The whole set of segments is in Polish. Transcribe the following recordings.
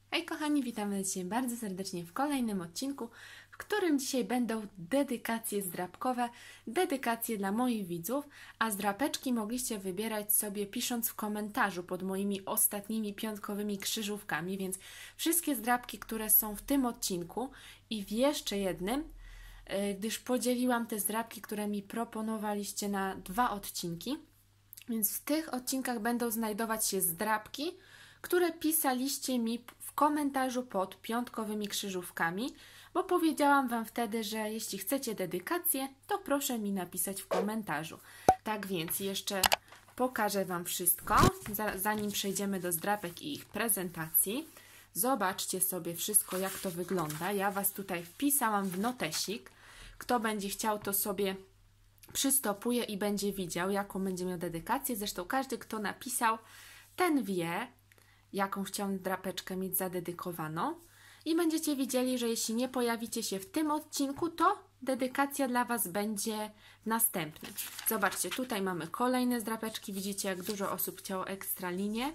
Hej kochani, witamy dzisiaj bardzo serdecznie w kolejnym odcinku, w którym dzisiaj będą dedykacje zdrapkowe, dedykacje dla moich widzów, a zdrapeczki mogliście wybierać sobie pisząc w komentarzu pod moimi ostatnimi piątkowymi krzyżówkami, więc wszystkie zdrapki, które są w tym odcinku i w jeszcze jednym, gdyż podzieliłam te zdrapki, które mi proponowaliście na 2 odcinki, więc w tych odcinkach będą znajdować się zdrapki, które pisaliście mi w komentarzu pod piątkowymi krzyżówkami, bo powiedziałam Wam wtedy, że jeśli chcecie dedykację, to proszę mi napisać w komentarzu. Tak więc jeszcze pokażę Wam wszystko, zanim przejdziemy do zdrapek i ich prezentacji. Zobaczcie sobie wszystko, jak to wygląda. Ja Was tutaj wpisałam w notesik. Kto będzie chciał, to sobie przystopuje i będzie widział, jaką będzie miał dedykację. Zresztą każdy, kto napisał, ten wie, jaką chciałam drapeczkę mieć zadedykowaną. I będziecie widzieli, że jeśli nie pojawicie się w tym odcinku, to dedykacja dla Was będzie w następnym. Zobaczcie, tutaj mamy kolejne zdrapeczki. Widzicie, jak dużo osób chciało ekstra linię.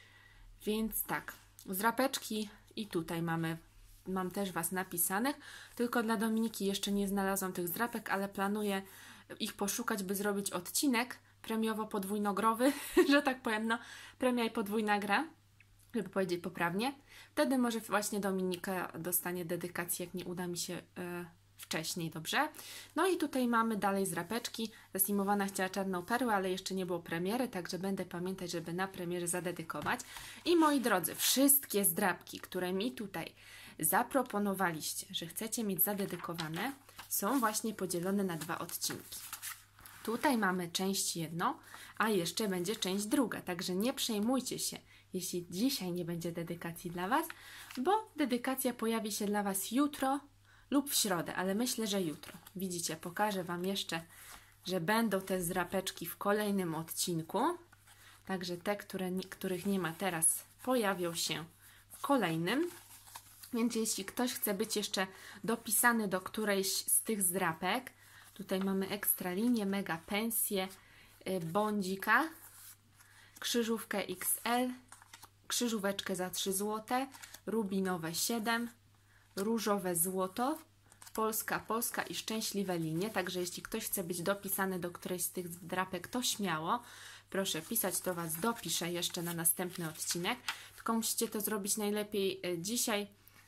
Więc tak, zdrapeczki i tutaj mam też Was napisanych. Tylko dla Dominiki jeszcze nie znalazłam tych zdrapek, ale planuję ich poszukać, by zrobić odcinek premiowo-podwójnogrowy, że tak powiem, no, premia i podwójna gra, żeby powiedzieć poprawnie. Wtedy może właśnie Dominika dostanie dedykację, jak nie uda mi się wcześniej, dobrze? No i tutaj mamy dalej zdrapeczki. Zasimowana chciała czarną perłę, ale jeszcze nie było premiery, także będę pamiętać, żeby na premierze zadedykować. I moi drodzy, wszystkie zdrapki, które mi tutaj zaproponowaliście, że chcecie mieć zadedykowane, są właśnie podzielone na 2 odcinki. Tutaj mamy część 1, a jeszcze będzie część 2, także nie przejmujcie się, jeśli dzisiaj nie będzie dedykacji dla Was, bo dedykacja pojawi się dla Was jutro lub w środę, ale myślę, że jutro. Widzicie, pokażę Wam jeszcze, że będą te zdrapeczki w kolejnym odcinku, także te, których nie ma teraz, pojawią się w kolejnym. Więc jeśli ktoś chce być jeszcze dopisany do którejś z tych zdrapek, tutaj mamy ekstra linię, mega pensję, bądzika, krzyżówkę XL, krzyżóweczkę za 3 zł, rubinowe 7, różowe złoto, Polska i szczęśliwe linie. Także jeśli ktoś chce być dopisany do którejś z tych zdrapek, to śmiało. Proszę pisać, to Was dopiszę jeszcze na następny odcinek. Tylko musicie to zrobić najlepiej dzisiaj,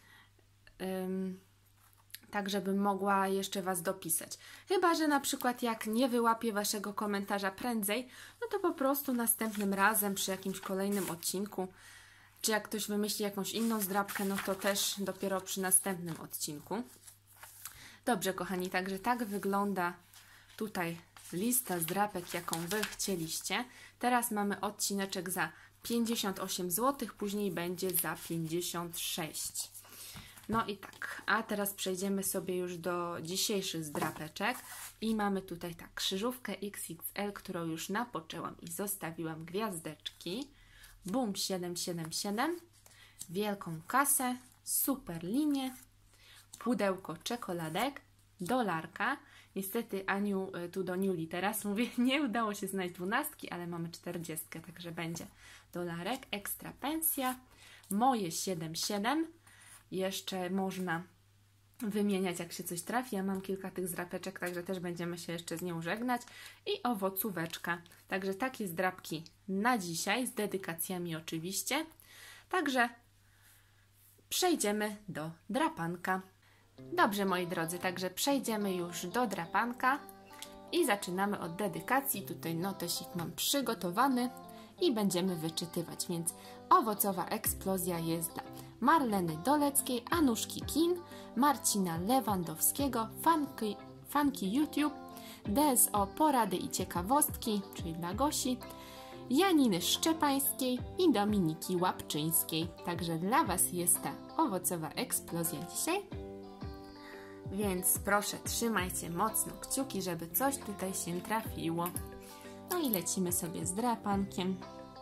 tak żebym mogła jeszcze Was dopisać. Chyba że na przykład jak nie wyłapię Waszego komentarza prędzej, no to po prostu następnym razem przy jakimś kolejnym odcinku, czy jak ktoś wymyśli jakąś inną zdrapkę, no to też dopiero przy następnym odcinku. Dobrze kochani, także tak wygląda tutaj lista zdrapek, jaką Wy chcieliście. Teraz mamy odcineczek za 58 zł, później będzie za 56. No i tak, a teraz przejdziemy sobie już do dzisiejszych zdrapeczek i mamy tutaj tak, krzyżówkę XXL, którą już napoczęłam i zostawiłam gwiazdeczki, Boom 777, wielką kasę, super linię, pudełko czekoladek, dolarka. Niestety Aniu, tu do Niuli teraz mówię, nie udało się znaleźć 12, ale mamy 40, także będzie dolarek, ekstra pensja, moje 77. Jeszcze można wymieniać, jak się coś trafi. Ja mam kilka tych zdrapeczek, także też będziemy się jeszcze z nią żegnać. I owocóweczka. Także takie zdrapki na dzisiaj, z dedykacjami oczywiście. Także przejdziemy do drapanka. Dobrze, moi drodzy, także przejdziemy już do drapanka i zaczynamy od dedykacji. Tutaj notesik mam przygotowany i będziemy wyczytywać, więc owocowa eksplozja jest dla Marleny Doleckiej, Anuszki Kin, Marcina Lewandowskiego, fanki YouTube, DSO Porady i Ciekawostki, czyli dla Gosi, Janiny Szczepańskiej i Dominiki Łapczyńskiej. Także dla Was jest ta owocowa eksplozja dzisiaj. Więc proszę, trzymajcie mocno kciuki, żeby coś tutaj się trafiło. No i lecimy sobie z drapankiem.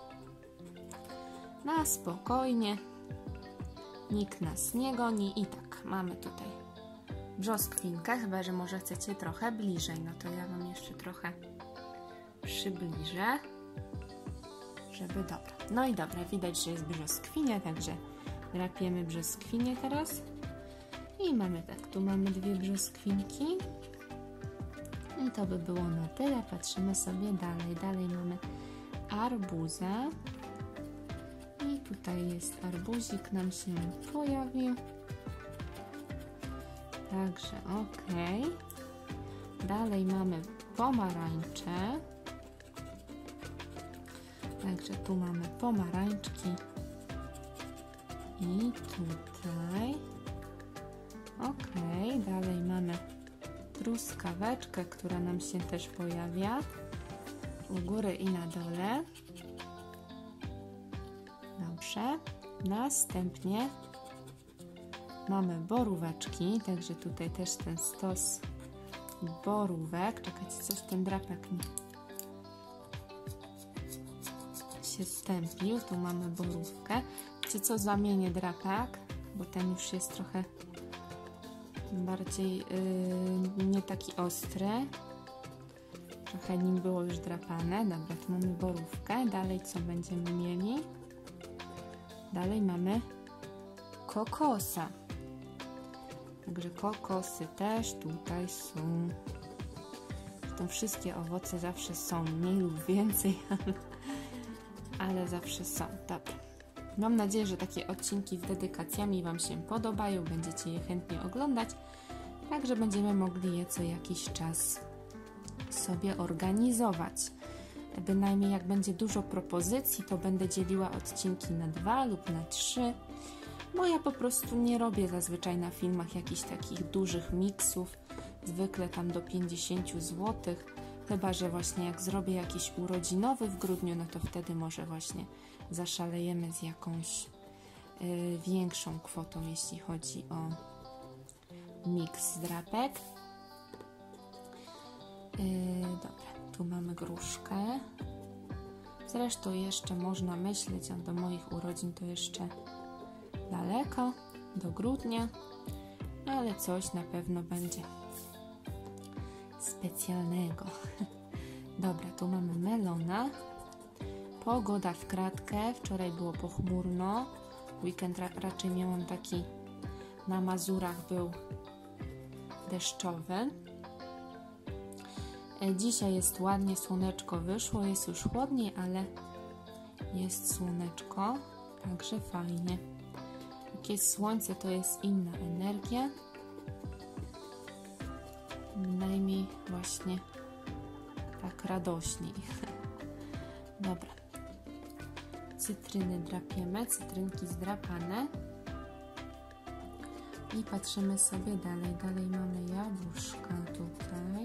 Na spokojnie. Nikt nas nie goni. I tak, mamy tutaj brzoskwinkę, chyba że może chcecie trochę bliżej. No to ja Wam jeszcze trochę przybliżę, żeby dobra. No i dobra, widać, że jest brzoskwinia, także Drapiemy brzoskwinie teraz. I mamy tak, tu mamy 2 brzoskwinki. I to by było na tyle. Patrzymy sobie dalej. Dalej mamy arbuza. I tutaj jest arbuzik, nam się pojawił. Także ok. Dalej mamy pomarańcze. Także tu mamy pomarańczki. I tutaj. Ok. Dalej mamy truskaweczkę, która nam się też pojawia. U góry i na dole. Dobrze. Następnie mamy boróweczki, także tutaj też ten stos borówek. Czekajcie, coś ten drapek się stępił. Tu mamy borówkę. Wiecie co, zamienię drapek, bo ten już jest trochę bardziej nie taki ostry. Trochę nim było już drapane. Dobra, tu mamy borówkę. Dalej co będziemy mieli? Dalej mamy kokosa. Także kokosy też tutaj są. Zresztą wszystkie owoce zawsze są, mniej lub więcej, ale zawsze są. Dobra. Mam nadzieję, że takie odcinki z dedykacjami Wam się podobają, będziecie je chętnie oglądać, także będziemy mogli je co jakiś czas sobie organizować. Bynajmniej jak będzie dużo propozycji, to będę dzieliła odcinki na 2 lub na 3, bo ja po prostu nie robię zazwyczaj na filmach jakichś takich dużych miksów, zwykle tam do 50 zł, chyba że właśnie jak zrobię jakiś urodzinowy w grudniu, no to wtedy może właśnie zaszalejemy z jakąś większą kwotą, jeśli chodzi o miks drapek. Dobra, tu mamy gruszkę. Zresztą jeszcze można myśleć, a do moich urodzin to jeszcze daleko, do grudnia, ale coś na pewno będzie specjalnego. Dobra, tu mamy melona. Pogoda w kratkę. Wczoraj było pochmurno. Weekend raczej miałam taki, na Mazurach był deszczowy. Dzisiaj jest ładnie, słoneczko wyszło. Jest już chłodniej, ale jest słoneczko. Także fajnie. Jak jest słońce, to jest inna energia. Bynajmniej właśnie tak radośniej. Dobra. Cytryny drapiemy, cytrynki zdrapane. I patrzymy sobie dalej. Dalej mamy jabłuszka tutaj.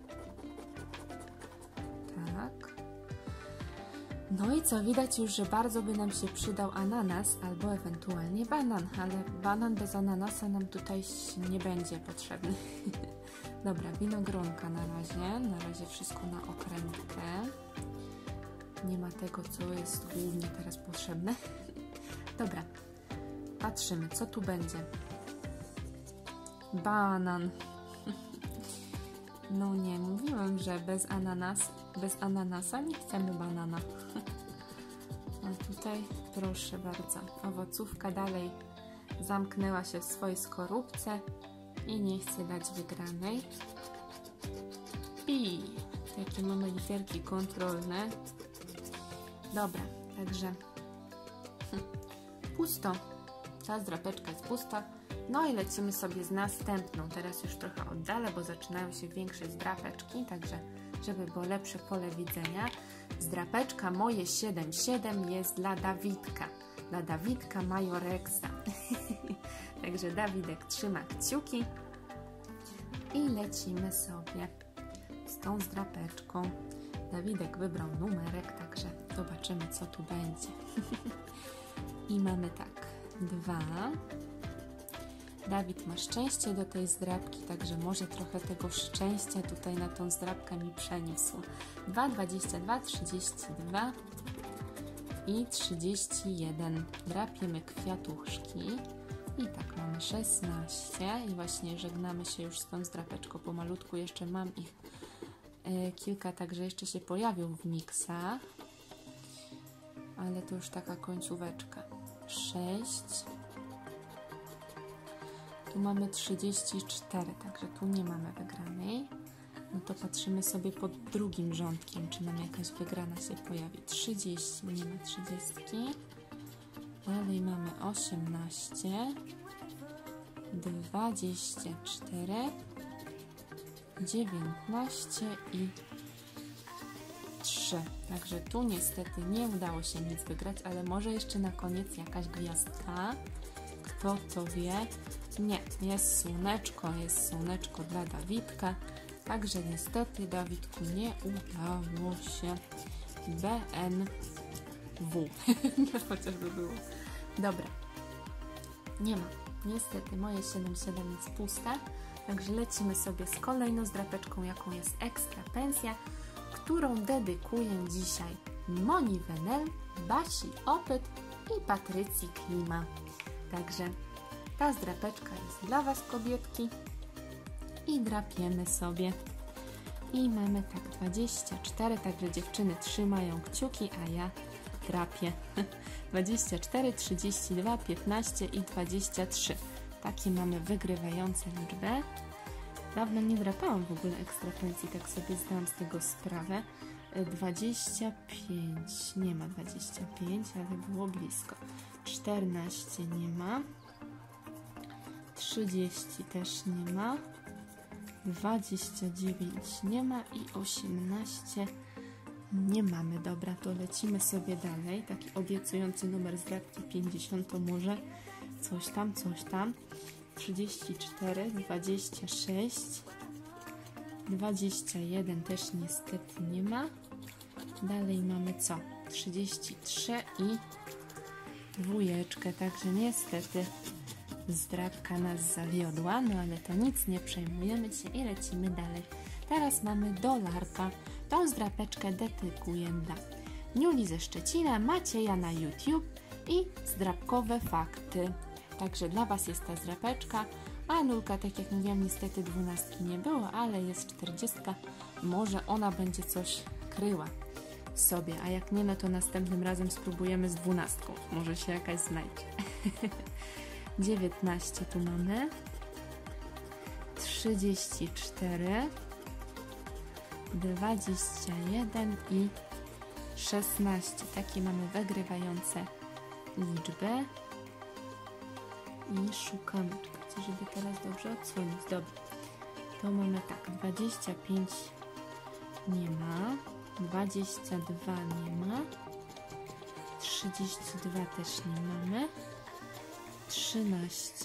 Tak. No i co, widać już, że bardzo by nam się przydał ananas albo ewentualnie banan, ale banan bez ananasa nam tutaj nie będzie potrzebny. Dobra, winogronka na razie wszystko na okrętkę. Nie ma tego, co jest głównie teraz potrzebne. Dobra, patrzymy, co tu będzie. Banan. No nie, mówiłam, że bez ananasa nie chcemy banana. A tutaj proszę bardzo, owocówka dalej zamknęła się w swojej skorupce i nie chce dać wygranej. I takie mamy literki kontrolne. Dobra, także pusto. Ta drapeczka jest pusta. No i lecimy sobie z następną. Teraz już trochę oddalę, bo zaczynają się większe zdrapeczki, także żeby było lepsze pole widzenia. Zdrapeczka moje 7,7 jest dla Dawidka. Dla Dawidka Majoreksa. Także Dawidek trzyma kciuki i lecimy sobie z tą zdrapeczką. Dawidek wybrał numerek, także zobaczymy, co tu będzie. I mamy tak, 2. Dawid ma szczęście do tej zdrapki, także może trochę tego szczęścia tutaj na tą zdrapkę mi przeniósł. 2, 22, 32 i 31. Drapiemy kwiatuszki. I tak, mamy 16 i właśnie żegnamy się już z tą zdrapeczką pomalutku. Jeszcze mam ich kilka, także jeszcze się pojawią w miksach. Ale to już taka końcóweczka. 6, Tu mamy 34, także tu nie mamy wygranej. No to patrzymy sobie pod drugim rządkiem, czy nam jakaś wygrana się pojawi. 30, nie ma 30. Dalej mamy 18, 24, 19 i 3. Także tu niestety nie udało się nic wygrać, ale może jeszcze na koniec jakaś gwiazdka. Kto to wie? Nie, jest słoneczko dla Dawidka. Także niestety Dawidku nie udało się. BNW. Chociażby było. Dobra. Nie ma. Niestety moje 77 jest puste. Także lecimy sobie z kolejną zdrapeczką, jaką jest Ekstra Pensja, którą dedykuję dzisiaj Moni Wenel, Basi Opyt i Patrycji Klima. Także ta zdrapeczka jest dla Was, kobietki. I drapiemy sobie. I mamy tak 24, także dziewczyny trzymają kciuki, a ja drapię. 24, 32, 15 i 23. Takie mamy wygrywające liczby. Dawno nie drapałam w ogóle Ekstra Pensji, tak sobie zdałam z tego sprawę. 25, nie ma 25, ale było blisko. 14 nie ma. 30 też nie ma. 29 nie ma i 18 nie mamy. Dobra, to lecimy sobie dalej. Taki obiecujący numer z drapki 50 to może coś tam. 34, 26, 21 też niestety nie ma. Dalej mamy co? 33 i dwójeczkę, także niestety zdrapka nas zawiodła, no ale to nic, nie przejmujemy się i lecimy dalej. Teraz mamy dolarka. Tą zdrapeczkę dedykuję dla Niuli ze Szczecina, Macieja na YouTube i zdrapkowe fakty. Także dla Was jest ta zdrapeczka, a Nulka, tak jak mówiłam, niestety 12 nie było, ale jest 40. Może ona będzie coś kryła sobie, a jak nie, no to następnym razem spróbujemy z 12. Może się jakaś znajdzie. 19 tu mamy, 34, 21 i 16. Takie mamy wygrywające liczby. I szukamy, czekajcie, żeby teraz dobrze odsłonić. Dobra, to mamy tak, 25 nie ma, 22 nie ma, 32 też nie mamy, 13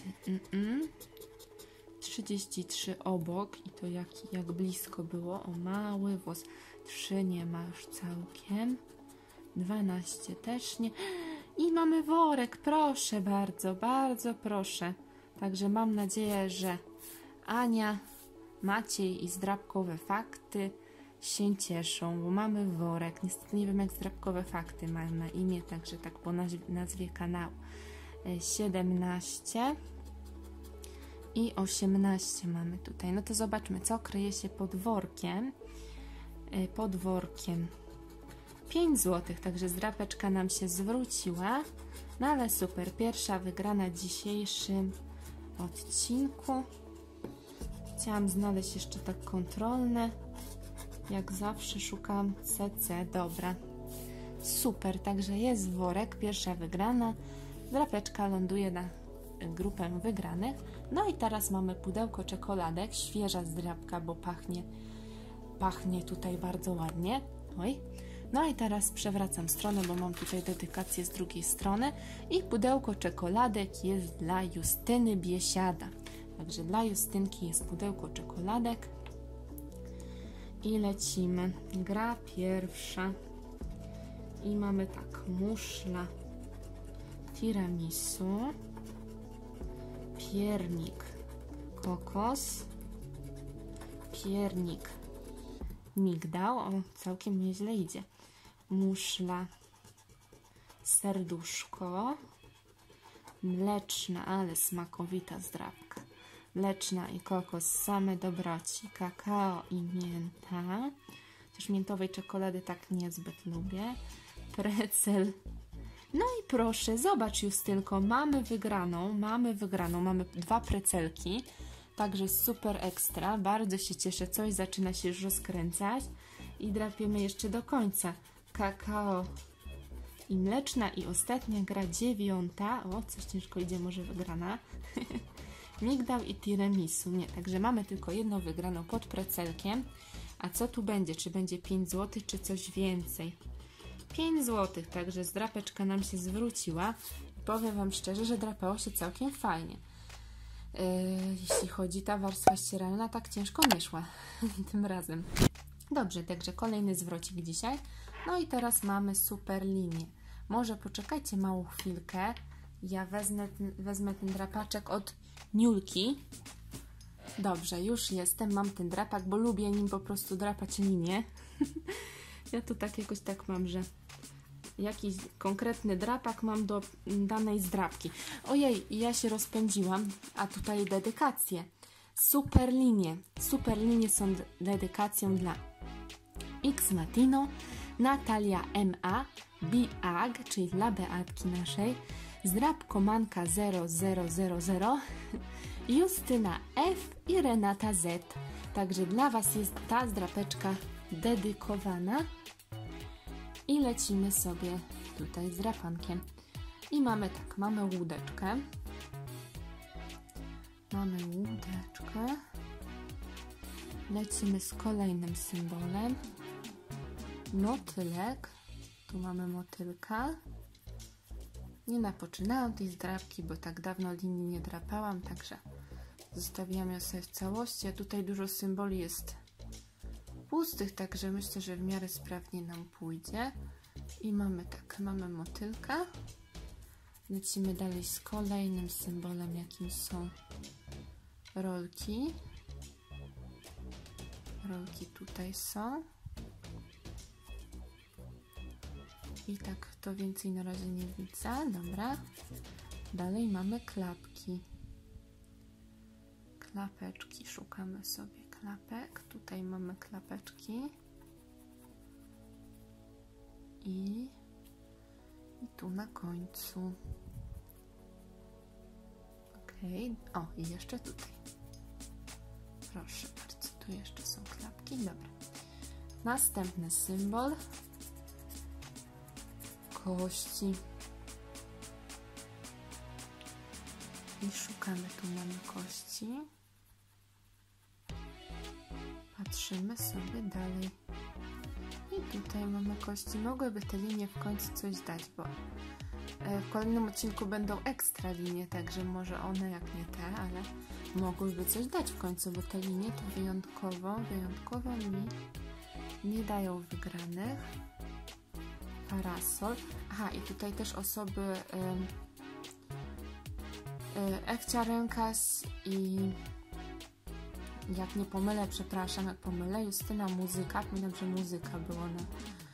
33 obok i to jak blisko było, o mały włos. 3 nie ma już całkiem, 12 też nie. I mamy worek, proszę bardzo, bardzo proszę. Także mam nadzieję, że Ania, Maciej i zdrapkowe fakty się cieszą, bo mamy worek. Niestety nie wiem, jak zdrapkowe fakty mają na imię, także tak po nazwie kanału. 17 i 18 mamy tutaj. No to zobaczmy, co kryje się pod workiem. Pod workiem 5 zł, także zdrapeczka nam się zwróciła. No ale super, pierwsza wygrana w dzisiejszym odcinku. Chciałam znaleźć jeszcze tak kontrolne. Jak zawsze szukam CC, dobra. Super, także jest worek, pierwsza wygrana. Zdrapeczka ląduje na grupę wygranych. No i teraz mamy pudełko czekoladek, świeża zdrapka, bo pachnie tutaj bardzo ładnie. Oj. No i teraz przewracam stronę, bo mam tutaj dedykację z drugiej strony i pudełko czekoladek jest dla Justyny Biesiada. Także dla Justynki jest pudełko czekoladek i lecimy. Gra pierwsza i mamy tak, muszla tiramisu, piernik kokos, piernik migdał, o, całkiem nieźle idzie, muszla serduszko, mleczna, ale smakowita zdrapka, mleczna i kokos, same dobroci, kakao i mięta, chociaż miętowej czekolady tak niezbyt lubię, precel No i proszę, zobacz Justynko, mamy wygraną, mamy 2 precelki, także super ekstra, bardzo się cieszę, coś zaczyna się już rozkręcać i drapiemy jeszcze do końca. Kakao i mleczna i ostatnia gra 9, o coś ciężko idzie, może wygrana, migdał i tiramisu, nie, także mamy tylko jedną wygraną pod precelkiem, a co tu będzie, czy będzie 5 zł, czy coś więcej? 5 zł, także zdrapeczka nam się zwróciła. Powiem Wam szczerze, że drapało się całkiem fajnie. Jeśli chodzi ta warstwa ścieralna, tak ciężko nie szła tym razem. Dobrze, także kolejny zwrocik dzisiaj. No i teraz mamy super linię. Może poczekajcie małą chwilkę. Ja wezmę ten drapaczek od Niulki. Dobrze, już jestem, mam ten drapak, bo lubię nim po prostu drapać linię. Ja tu tak jakoś tak mam, że jakiś konkretny drapak mam do danej zdrapki. Ojej, ja się rozpędziłam, a tutaj dedykacje. Super linie są dedykacją dla X Matino, Natalia MA, Biag, czyli dla Beatki naszej, Zdrapko Manka 0000, Justyna F i Renata Z. Także dla Was jest ta zdrapeczka dedykowana i lecimy sobie tutaj z drapankiem. I mamy tak, mamy łódeczkę. Lecimy z kolejnym symbolem. Motylek. Tu mamy motylka. Nie napoczynałam tej zdrapki, bo tak dawno linii nie drapałam, także zostawiam ją sobie w całości. A tutaj dużo symboli jest pustych, także myślę, że w miarę sprawnie nam pójdzie. I mamy tak, mamy motylka. Lecimy dalej z kolejnym symbolem, jakim są rolki. Rolki tutaj są. I tak, to więcej na razie nie widzę. Dobra. Dalej mamy klapki. Klapeczki, szukamy sobie klapek. Tutaj mamy klapeczki. I tu na końcu. Ok. O, i jeszcze tutaj. Proszę bardzo, tu jeszcze są klapki. Dobra. Następny symbol. Kości. I szukamy, tu mamy kości. Patrzymy sobie dalej. I tutaj mamy kości. Mogłyby te linie w końcu coś dać, bo w kolejnym odcinku będą ekstra linie, także może one jak nie te, ale mogłyby coś dać w końcu, bo te linie to wyjątkowo mi nie dają wygranych. Parasol. Aha, i tutaj też osoby Ewcia Rękas i jak nie pomylę, przepraszam, jak pomylę, Justyna Muzyka, pamiętam, że muzyka była na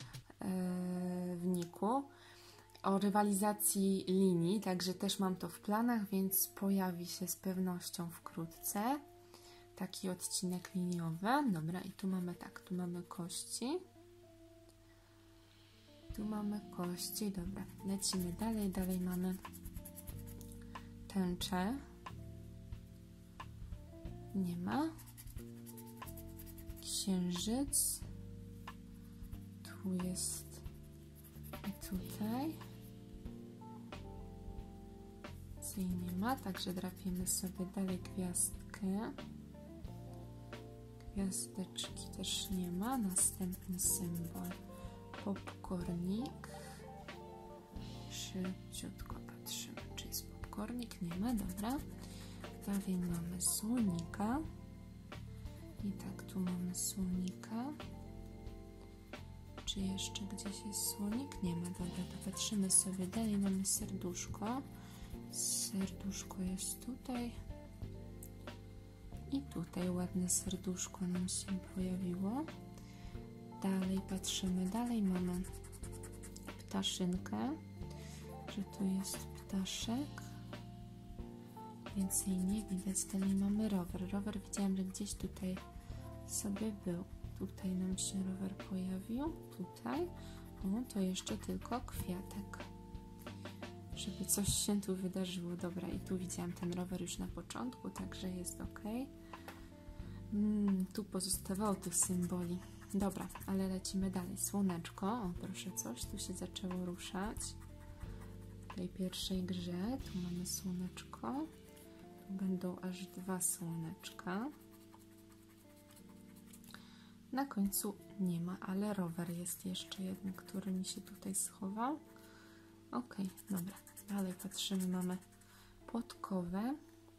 wniku, o rywalizacji linii, także też mam to w planach, więc pojawi się z pewnością wkrótce taki odcinek liniowy. Dobra, i tu mamy tak, tu mamy kości. Tu mamy kości, dobra, lecimy dalej, dalej mamy tęczę. Nie ma. Księżyc. Tu jest i tutaj. Jej nie ma, także drapiemy sobie dalej gwiazdkę. Gwiazdeczki też nie ma. Następny symbol. Popcornik. Szybciutko patrzymy, czy jest popcornik. Nie ma, dobra. Dalej mamy słonika. I tak, tu mamy słonika. Czy jeszcze gdzieś jest słonik? Nie ma, dobra, to patrzymy sobie dalej. Mamy serduszko. Serduszko jest tutaj. I tutaj ładne serduszko nam się pojawiło. Dalej patrzymy, dalej mamy ptaszynkę. Że tu jest ptaszek. Więcej nie widać. Dalej mamy rower. Rower widziałam, że gdzieś tutaj sobie był. Tutaj nam się rower pojawił. Tutaj. O, to jeszcze tylko kwiatek. żeby coś się tu wydarzyło. Dobra, i tu widziałam ten rower już na początku, także jest ok. Tu pozostawało tych symboli. Dobra, ale lecimy dalej. Słoneczko, o proszę, coś tu się zaczęło ruszać. W tej pierwszej grze tu mamy słoneczko. Tu będą aż 2 słoneczka. Na końcu nie ma, ale rower jest jeszcze jeden, który mi się tutaj schował. Ok, dobra. Dalej patrzymy, mamy podkowę.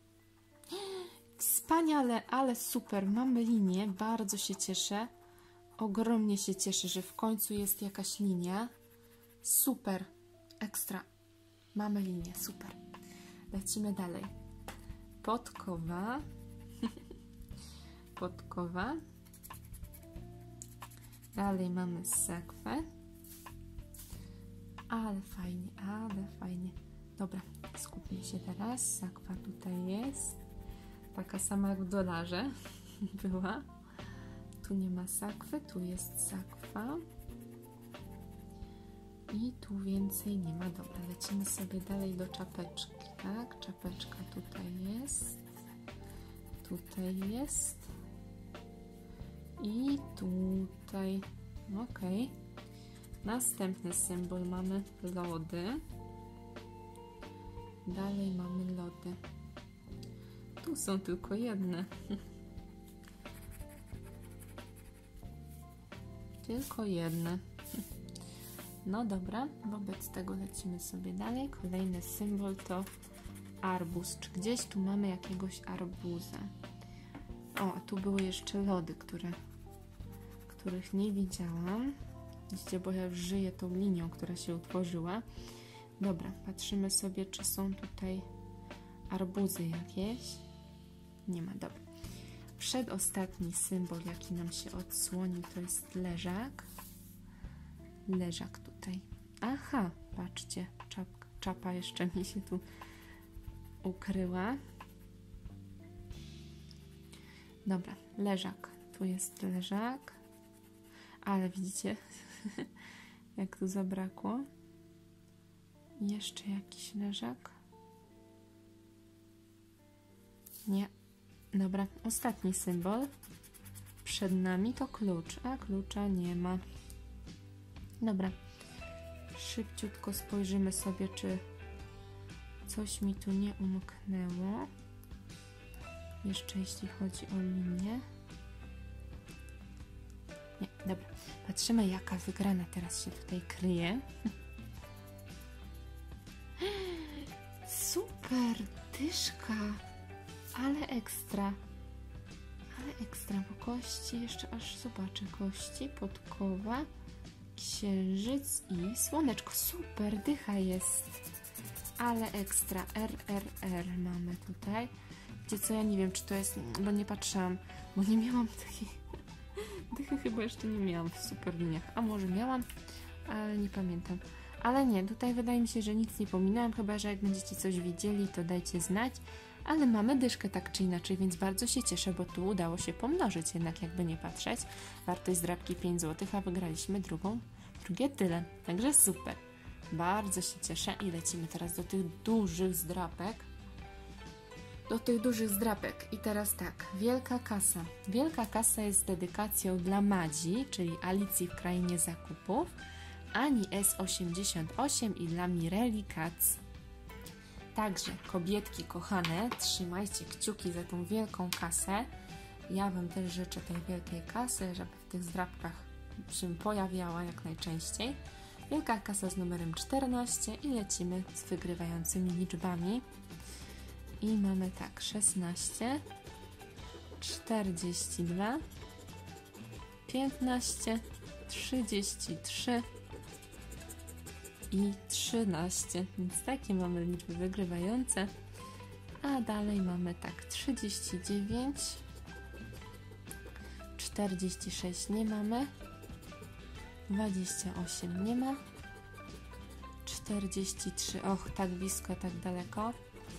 Wspaniale, ale super. Mamy linię, bardzo się cieszę. Ogromnie się cieszę, że w końcu jest jakaś linia. Super, ekstra. Mamy linię, super. Lecimy dalej. Podkowa. Podkowa. Dalej mamy sakwę. Ale fajnie, ale fajnie. Dobra, skupmy się teraz. Sakwa tutaj jest. Taka sama jak w dolarze była. Tu nie ma sakwy, tu jest sakwa. I tu więcej nie ma. Dobra, lecimy sobie dalej do czapeczki, tak? Czapeczka tutaj jest. Tutaj jest. I tutaj. Ok. Następny symbol mamy lody. Dalej mamy lody. Tu są tylko jedne. Tylko jedne. No dobra, wobec tego lecimy sobie dalej. Kolejny symbol to arbuz. Czy gdzieś tu mamy jakiegoś arbuza? O, tu były jeszcze lody, których nie widziałam. Widzicie, bo ja już żyję tą linią, która się utworzyła. Dobra, patrzymy sobie, czy są tutaj arbuzy jakieś. Nie ma, dobra. Przedostatni symbol, jaki nam się odsłonił, to jest leżak. Leżak tutaj. Aha, patrzcie, czapa jeszcze mi się tu ukryła. Dobra, leżak. Tu jest leżak. Ale widzicie, jak tu zabrakło. Jeszcze jakiś leżak. Nie. Dobra, ostatni symbol. Przed nami to klucz, a klucza nie ma. Dobra. Szybciutko spojrzymy sobie, czy coś mi tu nie umknęło. Jeszcze jeśli chodzi o linię. Nie, dobra. Patrzymy, jaka wygrana teraz się tutaj kryje. Super, dyszka. Ale ekstra. Ale ekstra, bo kości jeszcze aż zobaczę. Kości, podkowa, księżyc i słoneczko. Super, dycha jest. Ale ekstra. RRR mamy tutaj. Wiecie co, ja nie wiem, czy to jest, bo nie patrzyłam, bo nie miałam takiej dychy, chyba jeszcze nie miałam w super liniach. A może miałam, ale nie pamiętam. Ale nie, tutaj wydaje mi się, że nic nie pominąłem, chyba że jak będziecie coś widzieli, to dajcie znać. Ale mamy dyszkę tak czy inaczej, więc bardzo się cieszę, bo tu udało się pomnożyć, jednak jakby nie patrzeć. Wartość zdrabki 5 zł, a wygraliśmy drugie tyle. Także super. Bardzo się cieszę i lecimy teraz do tych dużych zdrapek. I teraz tak, Wielka Kasa. Wielka Kasa jest dedykacją dla Madzi, czyli Alicji w Krainie Zakupów, Ani S88 i dla Mireli Kac. Także, kobietki kochane, trzymajcie kciuki za tą wielką kasę. Ja Wam też życzę tej wielkiej kasy, żeby w tych zdrabkach się pojawiała jak najczęściej. Wielka kasa z numerem 14 i lecimy z wygrywającymi liczbami. I mamy tak, 16, 42, 15, 33 i 13. Więc takie mamy liczby wygrywające. A dalej mamy tak, 39, 46 nie mamy, 28 nie ma, 43, och, tak blisko, tak daleko,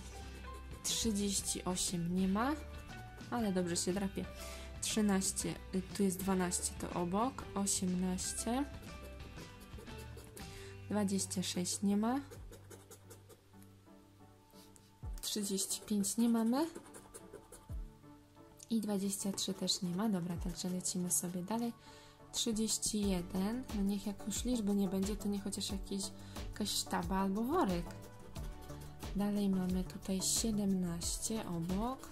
38 nie ma, ale dobrze się drapie, 13, tu jest 12, to obok, 18, 26 nie ma, 35 nie mamy. I 23 też nie ma. Dobra, także lecimy sobie dalej. 31. No niech jak już liczby nie będzie, to nie chociaż jakaś sztaba albo worek. Dalej mamy tutaj 17 obok.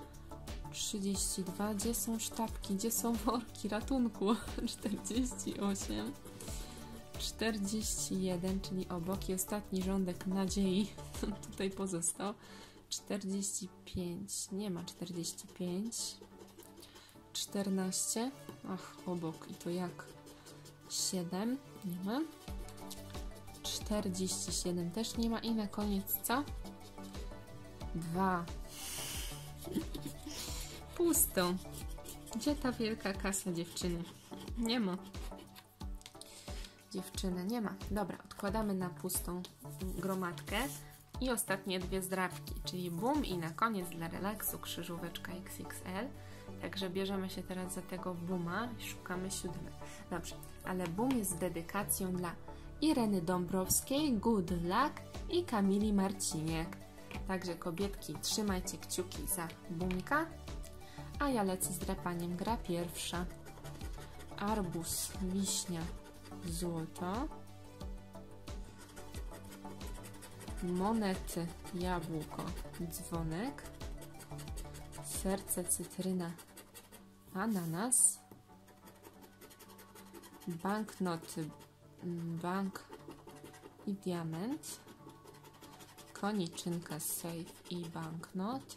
32. Gdzie są sztabki? Gdzie są worki? Ratunku. 48. 41, czyli obok. I ostatni rządek nadziei tutaj pozostał. 45. Nie ma 45. 14. Ach, obok. I to jak? 7. Nie ma. 47 też nie ma. I na koniec co? 2. Pusto. Gdzie ta wielka kasa, dziewczyny? Nie ma. Dziewczyny nie ma. Dobra, odkładamy na pustą gromadkę. I ostatnie dwie zdrabki, czyli boom i na koniec dla relaksu krzyżóweczka XXL. Także bierzemy się teraz za tego booma i szukamy 7. Dobrze, ale boom jest z dedykacją dla Ireny Dąbrowskiej, Good Luck i Kamili Marciniak. Także kobietki, trzymajcie kciuki za boomika, a ja lecę z drapaniem. Gra pierwsza. Arbuz, wiśnia, złoto. Monety, jabłko, dzwonek. Serce, cytryna, ananas. Banknoty, bank i diament. Koniczynka, safe i banknot.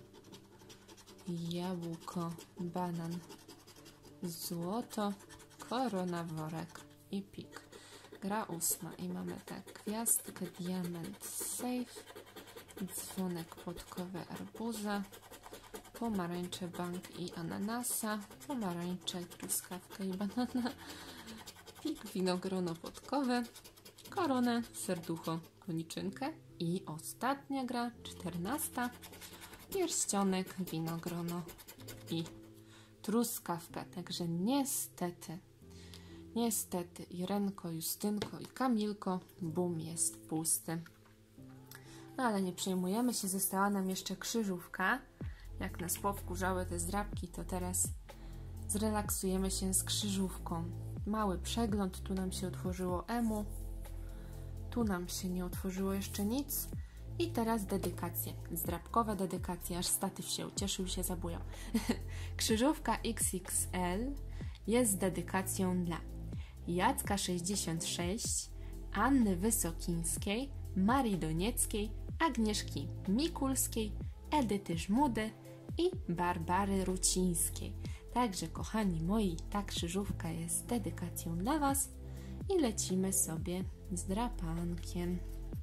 Jabłko, banan, złoto, korona, worek i pik. Gra 8 i mamy tak: gwiazdkę, diament, safe, dzwonek, podkowę, arbuza, pomarańcze, bank i ananasa, pomarańcze, truskawkę i banana, pik, winogrono, podkowe, koronę, serducho, koniczynkę i ostatnia gra, 14, pierścionek, winogrono i truskawkę. Także niestety, Irenko, Justynko i Kamilko, boom jest pusty. No ale nie przejmujemy się, została nam jeszcze krzyżówka. Jak nas powkurzały te zdrabki, to teraz zrelaksujemy się z krzyżówką. Mały przegląd, tu nam się otworzyło emu, tu nam się nie otworzyło jeszcze nic. I teraz dedykacje, zdrabkowe dedykacje, aż statyw się ucieszył, się zabujał. Krzyżówka XXL jest z dedykacją dla Jacka 66, Anny Wysokińskiej, Marii Donieckiej, Agnieszki Mikulskiej, Edyty Żmudy i Barbary Rucińskiej. Także kochani moi, ta krzyżówka jest z dedykacją dla Was i lecimy sobie z drapankiem.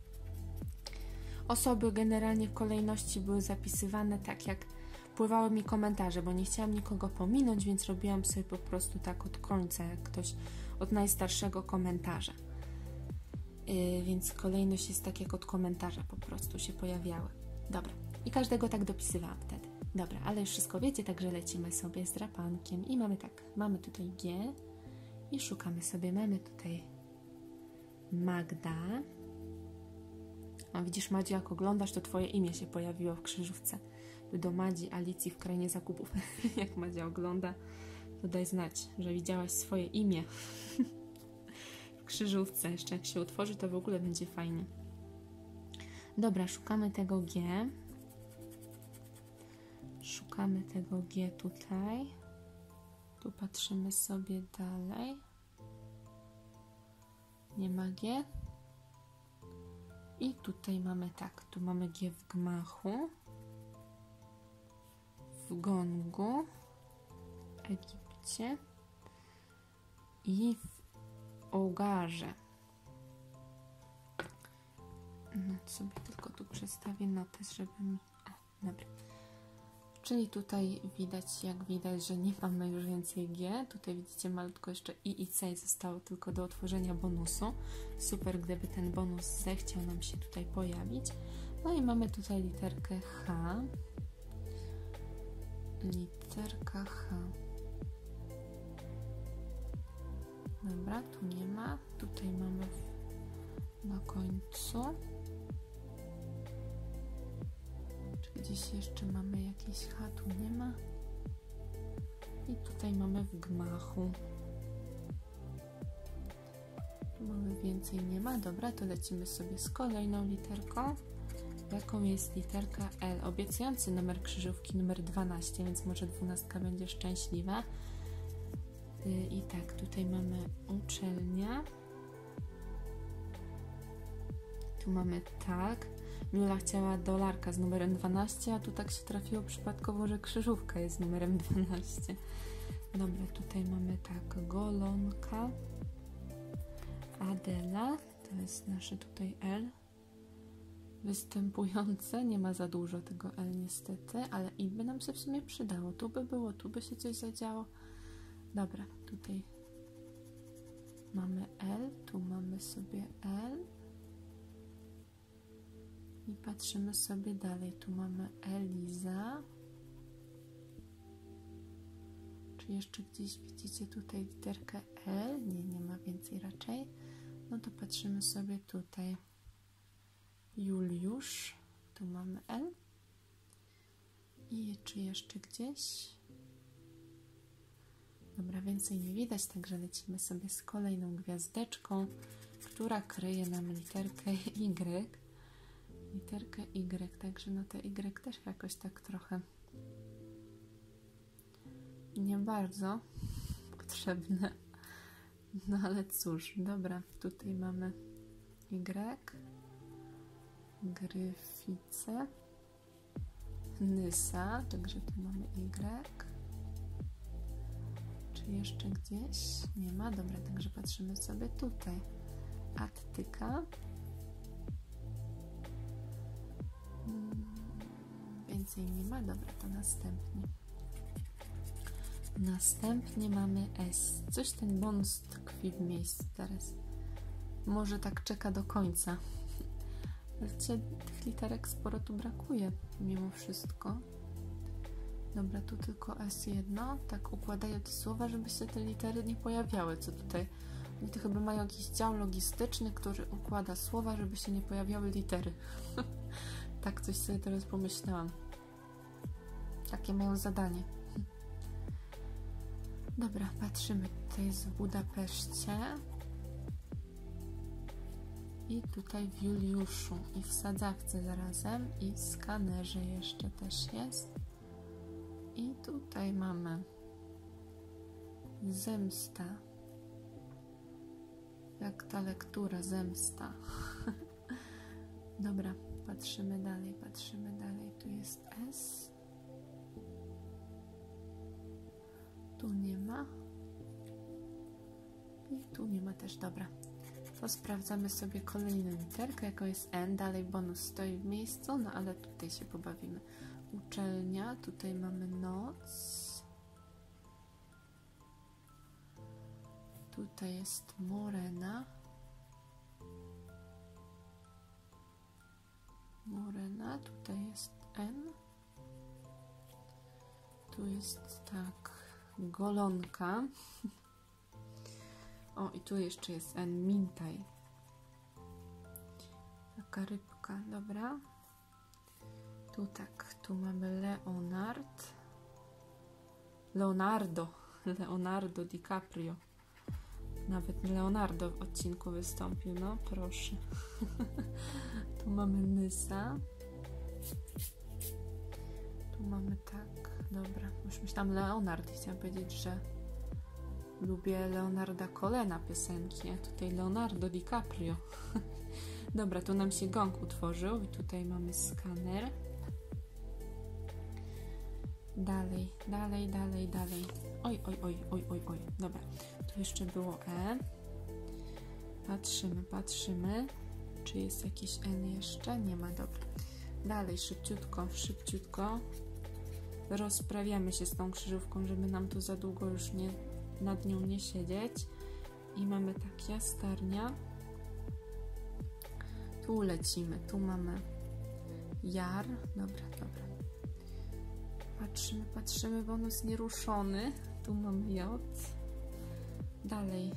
Osoby generalnie w kolejności były zapisywane tak, jak pływały mi komentarze, bo nie chciałam nikogo pominąć, więc robiłam sobie po prostu tak od końca, jak ktoś od najstarszego komentarza. Więc kolejność jest tak, jak od komentarza po prostu się pojawiały. Dobra, i każdego tak dopisywałam wtedy. Dobra, ale już wszystko wiecie, także lecimy sobie z drapankiem. I mamy tak, mamy tutaj G i szukamy sobie, mamy tutaj Magda. O, widzisz, Madziu, jak oglądasz, to Twoje imię się pojawiło w krzyżówce. Do Madzi, Alicji w krainie zakupów. Jak Madzia ogląda, to daj znać, że widziałaś swoje imię w krzyżówce. Jeszcze jak się utworzy, to w ogóle będzie fajnie. Dobra, szukamy tego G. Szukamy tego G tutaj. Tu patrzymy sobie dalej. Nie ma G. I tutaj mamy tak, tu mamy G w gmachu, w gongu, w Egipcie i w ołgarze. No, sobie tylko tu przestawię notes, żeby mi... O, dobra. Czyli tutaj widać, jak widać, że nie mamy już więcej G. Tutaj widzicie malutko jeszcze I i C zostało tylko do otworzenia bonusu. Super, gdyby ten bonus zechciał nam się tutaj pojawić. No i mamy tutaj literkę H. Literka H. Dobra, tu nie ma. Tutaj mamy na końcu. gdzieś jeszcze mamy jakieś H, tu nie ma. I tutaj mamy w gmachu. Tu mamy więcej, nie ma. Dobra, to lecimy sobie z kolejną literką. Jaką jest literka L? Obiecujący numer krzyżówki, numer 12, więc może 12 będzie szczęśliwa. I tak, tutaj mamy uczelnia. Tu mamy tak. Miula chciała dolarka z numerem 12, a tu tak się trafiło przypadkowo, że krzyżówka jest z numerem 12. Dobra, tutaj mamy tak, golonka. Adela, to jest nasze tutaj L. Występujące, nie ma za dużo tego L niestety, ale i by nam się w sumie przydało. Tu by było, tu by się coś zadziało. Dobra, tutaj mamy L, tu mamy sobie L. I patrzymy sobie dalej. Tu mamy Eliza. Czy jeszcze gdzieś widzicie tutaj literkę L? Nie, nie ma więcej raczej. No to patrzymy sobie tutaj. Juliusz. Tu mamy L. I czy jeszcze gdzieś? Dobra, więcej nie widać, także lecimy sobie z kolejną gwiazdeczką, która kryje nam literkę Y. Literkę Y, także no te Y też jakoś tak trochę nie bardzo potrzebne. No ale cóż, dobra, tutaj mamy Y, Gryfice, Nysa, także tu mamy Y. Czy jeszcze gdzieś? Nie ma, dobra, także patrzymy sobie tutaj. Attyka. Więcej nie ma, dobra, to następnie. Następnie mamy S. Coś ten bonus tkwi w miejscu teraz. Może tak czeka do końca. Wiecie, tych literek sporo tu brakuje, mimo wszystko. Dobra, tu tylko S jedno. Tak układają te słowa, żeby się te litery nie pojawiały. Co tutaj? Oni to chyba mają jakiś dział logistyczny, który układa słowa, żeby się nie pojawiały litery. Tak coś sobie teraz pomyślałam. Takie mają zadanie. Dobra, patrzymy. Tutaj jest w Budapeszcie. I tutaj w Juliuszu. I w Sadzawce zarazem. I w skanerze jeszcze też jest. I tutaj mamy zemsta. Jak ta lektura, zemsta. Dobra, patrzymy dalej, patrzymy dalej. Tu jest S. Tu nie ma. I tu nie ma też, dobra. To sprawdzamy sobie kolejną literkę, jaką jest N. Dalej bonus stoi w miejscu, no ale tutaj się pobawimy. Uczelnia, tutaj mamy noc. Tutaj jest Morena. Morena, tutaj jest N. Tu jest tak, golonka. O, i tu jeszcze jest N, Mintaj. Taka rybka, dobra. Tu tak, tu mamy Leonardo DiCaprio. Nawet Leonardo w odcinku wystąpił, no proszę. Tu mamy Nysa. Tu mamy tak, dobra. Już myślałam Leonard, chciałam powiedzieć, że lubię Leonarda Colena piosenki, a tutaj Leonardo DiCaprio. Dobra, tu nam się gong utworzył i tutaj mamy skaner. Dalej. Oj. Dobra, tu jeszcze było E. Patrzymy. Czy jest jakiś N jeszcze? Nie ma, dobra. Dalej, szybciutko. Rozprawiamy się z tą krzyżówką, żeby nam tu za długo już nad nią nie siedzieć. I mamy tak, jastarnia. Tu lecimy, tu mamy jar. Dobra. Patrzymy, bonus nieruszony. Tu mamy J. Dalej.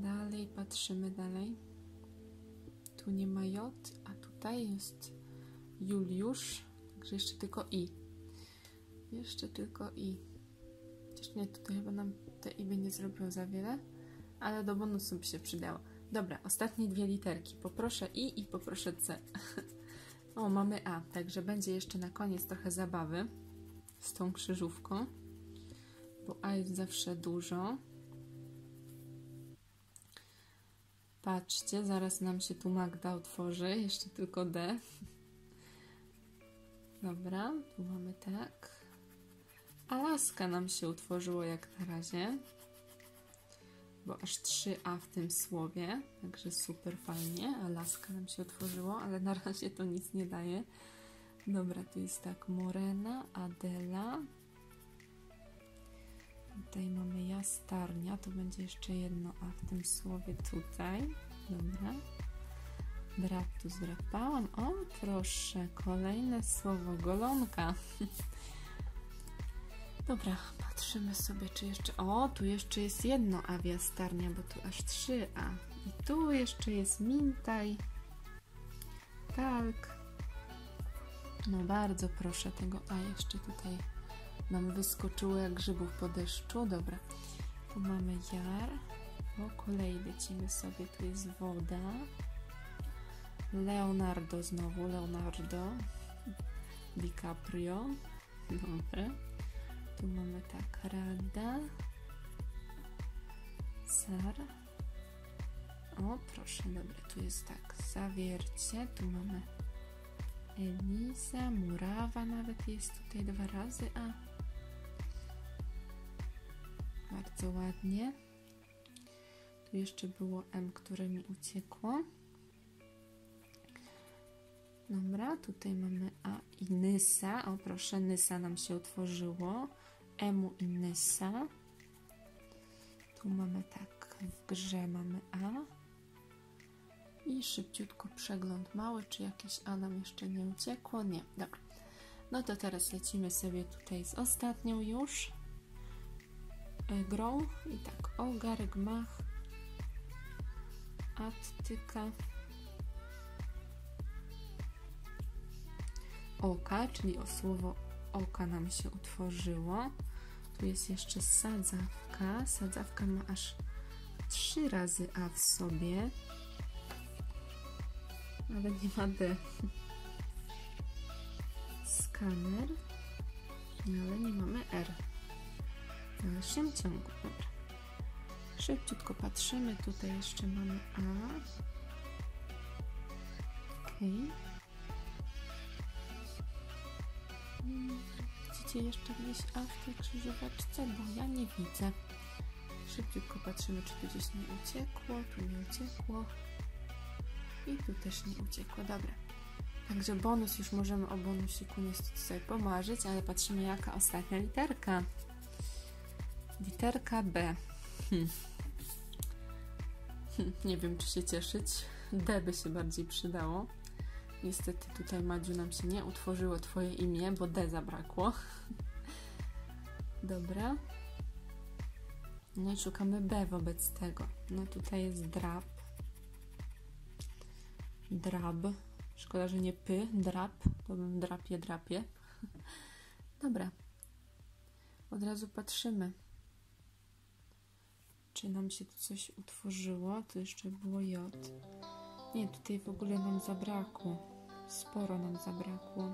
Patrzymy dalej. Tu nie ma J, a tutaj jest Juliusz. Także jeszcze tylko i. Jeszcze tylko i. Chociaż nie, tutaj chyba nam te i by nie zrobiło za wiele, ale do bonusu by się przydało. Dobra, ostatnie dwie literki. Poproszę i poproszę c. O, mamy a, także będzie jeszcze na koniec trochę zabawy z tą krzyżówką, bo a jest zawsze dużo. Patrzcie, zaraz nam się tu Magda otworzy, jeszcze tylko D. Dobra, tu mamy tak. Alaska nam się utworzyło jak na razie, bo aż 3A w tym słowie, także super fajnie. Alaska nam się otworzyło, ale na razie to nic nie daje. Dobra, tu jest tak, Morena, Adela. Tutaj mamy Jastarnia, to będzie jeszcze jedno A w tym słowie tutaj. Dobra. Draptu zdrapałam. O, proszę, kolejne słowo, golonka. Dobra, patrzymy sobie, czy jeszcze... O, tu jeszcze jest jedno A w Jastarnia, bo tu aż 3A. I tu jeszcze jest Mintaj. Tak. No bardzo proszę, tego A jeszcze tutaj nam wyskoczyło jak grzybów po deszczu. Dobra, tu mamy jar. Po kolei lecimy sobie, tu jest woda. Leonardo znowu, Leonardo. DiCaprio. Dobra. Tu mamy tak, Rada. Sar. O, proszę, dobra, tu jest tak, Zawiercie. Tu mamy Elisa, Murawa nawet jest tutaj 2 razy A. Bardzo ładnie. Tu jeszcze było M, które mi uciekło. Dobra, tutaj mamy A i Nysa. O proszę, Nysa nam się otworzyło. Emu i Nysa. Tu mamy tak, w grze mamy A. I szybciutko przegląd mały, czy jakieś A nam jeszcze nie uciekło? Nie, dobra. No to teraz lecimy sobie tutaj z ostatnią już grą. I tak, ogar, gmach, attyka, oka, czyli o słowo oka nam się utworzyło. Tu jest jeszcze sadzawka. Sadzawka ma aż 3 razy A w sobie, ale nie ma D. Skaner, ale nie mamy R. W dalszym ciągu. Dobra. Szybciutko patrzymy. Tutaj jeszcze mamy A. Ok. Widzicie jeszcze gdzieś A w tej krzyżóweczce? Bo ja nie widzę. Szybciutko patrzymy, czy tu gdzieś nie uciekło. Tu nie uciekło. I tu też nie uciekło. Dobra. Także bonus, już możemy o bonusiku niestety sobie pomarzyć, ale patrzymy, jaka ostatnia literka. Literka B. Nie wiem, czy się cieszyć. D by się bardziej przydało. Niestety tutaj, Madziu, nam się nie utworzyło Twoje imię, bo D zabrakło. Dobra. No i szukamy B wobec tego. No tutaj jest drap. Drab. Szkoda, że nie py. Drap. To bym drapie. Dobra. Od razu patrzymy, czy nam się tu coś utworzyło. Tu jeszcze było J. Nie, tutaj w ogóle nam zabrakło. Sporo nam zabrakło.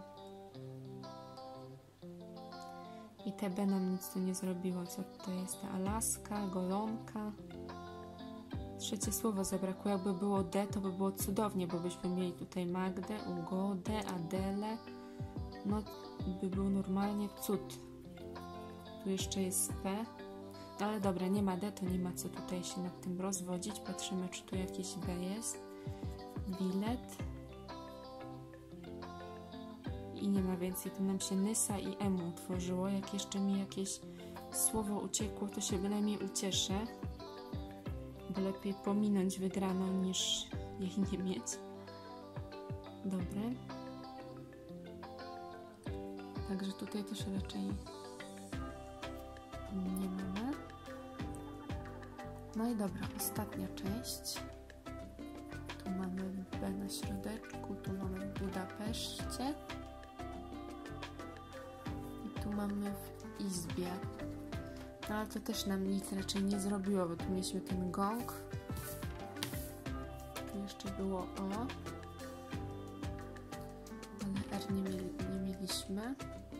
I TB nam nic tu nie zrobiło. Co tutaj jest? Ta Alaska, golonka. Trzecie słowo zabrakło. Jakby było D, to by było cudownie, bo byśmy mieli tutaj Magdę, Ugodę, Adelę. No, by był normalnie cud. Tu jeszcze jest P. No ale dobra, nie ma D, to nie ma co tutaj się nad tym rozwodzić. Patrzymy, czy tu jakieś B jest. Bilet. I nie ma więcej. Tu nam się Nysa i Emu utworzyło. Jak jeszcze mi jakieś słowo uciekło, to się bynajmniej ucieszę. Bo lepiej pominąć wygraną, niż jej nie mieć. Dobre. Także tutaj też raczej nie mamy. No i dobra, ostatnia część. Tu mamy B na środeczku, tu mamy w Budapeszcie i tu mamy w izbie. No ale to też nam nic raczej nie zrobiło, bo tu mieliśmy ten gong. Tu jeszcze było O. Ale R nie mieliśmy.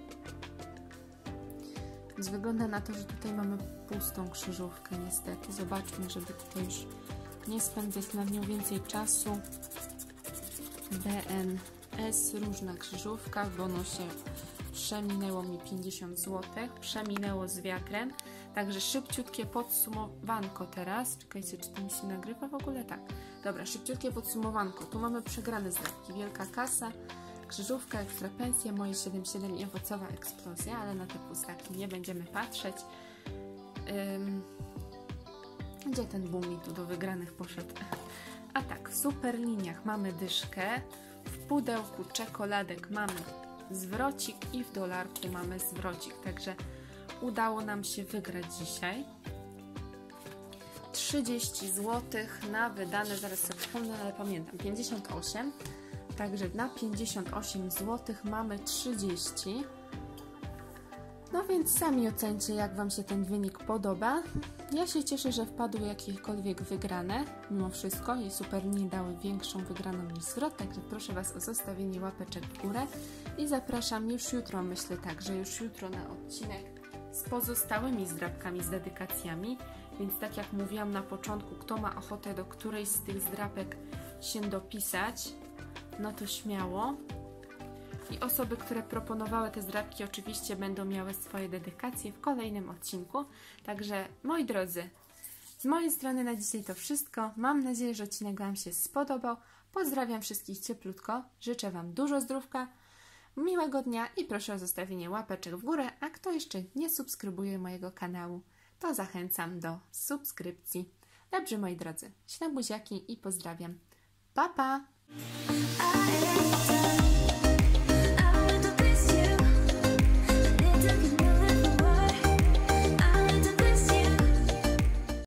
Więc wygląda na to, że tutaj mamy pustą krzyżówkę niestety. Zobaczmy, żeby tutaj już nie spędzać na nią więcej czasu. BNS, różna krzyżówka. W bonusie przeminęło mi 50 zł. Przeminęło z wiatrem. Także szybciutkie podsumowanko teraz. Czekajcie, czy to mi się nagrywa w ogóle? Tak. Dobra, szybciutkie podsumowanko. Tu mamy przegrane zdrabki. Wielka kasa, krzyżówka, ekstra pensja, moje 7,7 i owocowa eksplozja, ale na te pustaki nie będziemy patrzeć. Gdzie ten boom tu do wygranych poszedł? A tak, w super liniach mamy dyszkę, w pudełku czekoladek mamy zwrocik i w dolarku mamy zwrocik, także udało nam się wygrać dzisiaj. 30 zł na wydane, zaraz sobie przypomnę, ale pamiętam, 58. Także na 58 zł mamy 30. No więc sami ocencie, jak Wam się ten wynik podoba. Ja się cieszę, że wpadły jakiekolwiek wygrane. Mimo wszystko i super nie dały większą wygraną niż zwrot, także proszę Was o zostawienie łapeczek w górę. I zapraszam już jutro, myślę tak, że już jutro na odcinek z pozostałymi zdrabkami, z dedykacjami. Więc tak jak mówiłam na początku, kto ma ochotę do którejś z tych zdrapek się dopisać, no to śmiało. I osoby, które proponowały te zdrabki, oczywiście będą miały swoje dedykacje w kolejnym odcinku. Także moi drodzy, z mojej strony na dzisiaj to wszystko. Mam nadzieję, że odcinek Wam się spodobał. Pozdrawiam wszystkich cieplutko. Życzę Wam dużo zdrówka, miłego dnia i proszę o zostawienie łapeczek w górę. A kto jeszcze nie subskrybuje mojego kanału, to zachęcam do subskrypcji. Dobrze, moi drodzy, ślub buziaki i pozdrawiam. Pa, pa!